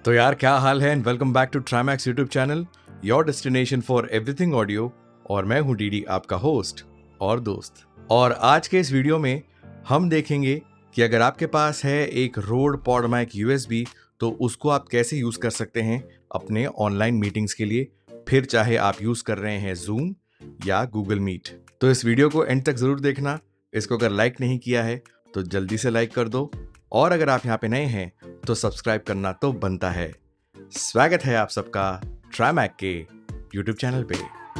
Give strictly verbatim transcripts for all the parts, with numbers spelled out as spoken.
तो यार क्या हाल है, and welcome back to Trimax YouTube channel, your destination for everything audio. और मैं हूं डीडी, आपका होस्ट और दोस्त। और आज के इस वीडियो में हम देखेंगे कि अगर आपके पास है एक रोड पॉड माइक यूएसबी तो उसको आप कैसे यूज कर सकते हैं अपने ऑनलाइन मीटिंग्स के लिए, फिर चाहे आप यूज कर रहे हैं जूम या गूगल मीट। तो इस वीडियो को एंड तक जरूर देखना। इसको अगर लाइक नहीं किया है तो जल्दी से लाइक कर दो, और अगर आप यहाँ पे नए हैं तो सब्सक्राइब करना तो बनता है। स्वागत है आप सबका ट्राइमैक के यूट्यूब चैनल पे।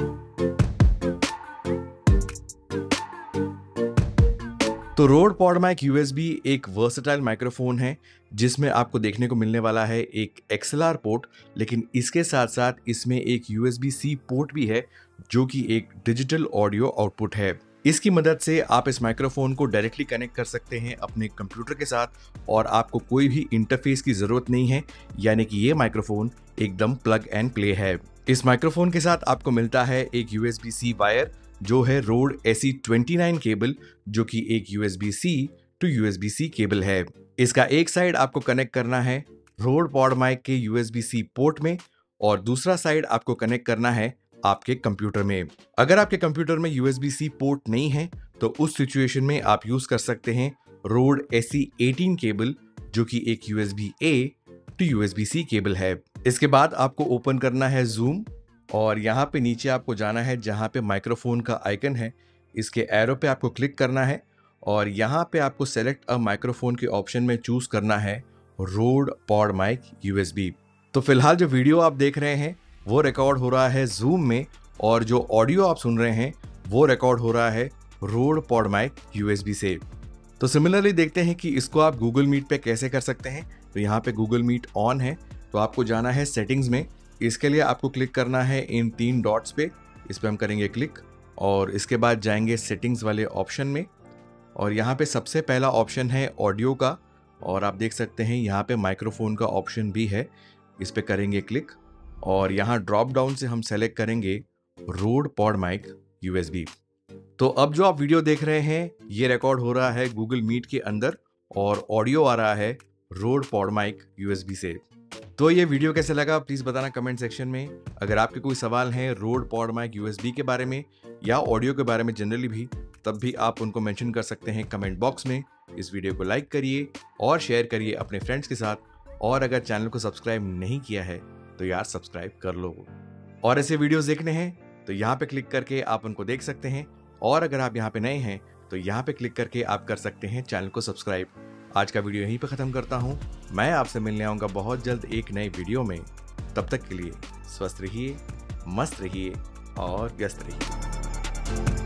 तो रोड पॉड माइक यूएसबी एक वर्सेटाइल माइक्रोफोन है जिसमें आपको देखने को मिलने वाला है एक एक्सएलआर पोर्ट, लेकिन इसके साथ साथ इसमें एक यूएसबी सी पोर्ट भी है जो कि एक डिजिटल ऑडियो आउटपुट है। इसकी मदद से आप इस माइक्रोफोन को डायरेक्टली कनेक्ट कर सकते हैं अपने कंप्यूटर के साथ, और आपको कोई भी इंटरफेस की जरूरत नहीं है, यानी कि ये माइक्रोफोन एकदम प्लग एंड प्ले है। इस माइक्रोफोन के साथ आपको मिलता है एक यूएसबी सी वायर जो है Rode A C twenty nine cable, जो कि एक USB C to USB C cable है। इसका एक साइड आपको कनेक्ट करना है रोड पॉड माइक के यूएसबी सी पोर्ट में, और दूसरा साइड आपको कनेक्ट करना है आपके कंप्यूटर में। अगर आपके कंप्यूटर में यूएसबी सी पोर्ट नहीं है तो उस सिचुएशन में आप यूज कर सकते हैं Rode A C eighteen cable, जो कि एक USB A to USB C cable है। इसके बाद आपको ओपन करना है जूम, और यहाँ पे नीचे आपको जाना है जहाँ पे माइक्रोफोन का आइकन है, इसके एरो पे आपको क्लिक करना है, और यहाँ पे आपको सेलेक्ट अ माइक्रोफोन के ऑप्शन में चूज करना है रोड पॉड माइक यूएसबी। तो फिलहाल जो वीडियो आप देख रहे हैं वो रिकॉर्ड हो रहा है जूम में, और जो ऑडियो आप सुन रहे हैं वो रिकॉर्ड हो रहा है रोड पॉड माइक यूएसबी से। तो सिमिलरली देखते हैं कि इसको आप गूगल मीट पे कैसे कर सकते हैं। तो यहाँ पे गूगल मीट ऑन है, तो आपको जाना है सेटिंग्स में। इसके लिए आपको क्लिक करना है इन तीन डॉट्स पे, इस पे हम करेंगे क्लिक, और इसके बाद जाएंगे सेटिंग्स वाले ऑप्शन में, और यहाँ पे सबसे पहला ऑप्शन है ऑडियो का, और आप देख सकते हैं यहाँ पे माइक्रोफोन का ऑप्शन भी है। इस पे करेंगे क्लिक, और यहाँ ड्रॉप डाउन से हम सेलेक्ट करेंगे रोड पॉड माइक यूएसबी। तो अब जो आप वीडियो देख रहे हैं ये रिकॉर्ड हो रहा है गूगल मीट के अंदर, और ऑडियो आ रहा है रोड पॉड माइक यूएसबी से। तो ये वीडियो कैसे लगा प्लीज बताना कमेंट सेक्शन में। अगर आपके कोई सवाल हैं रोड पॉड माइक यूएसबी के बारे में या ऑडियो के बारे में जनरली भी, तब भी आप उनको मेंशन कर सकते हैं कमेंट बॉक्स में। इस वीडियो को लाइक करिए और शेयर करिए अपने फ्रेंड्स के साथ, और अगर चैनल को सब्सक्राइब नहीं किया है तो यार सब्सक्राइब कर लो। और ऐसे वीडियोस देखने हैं तो यहाँ पे क्लिक करके आप उनको देख सकते हैं, और अगर आप यहाँ पे नए हैं तो यहाँ पे क्लिक करके आप कर सकते हैं चैनल को सब्सक्राइब। आज का वीडियो यहीं पे खत्म करता हूँ। मैं आपसे मिलने आऊंगा बहुत जल्द एक नए वीडियो में। तब तक के लिए स्वस्थ रहिए, मस्त रहिए और व्यस्त रहिए।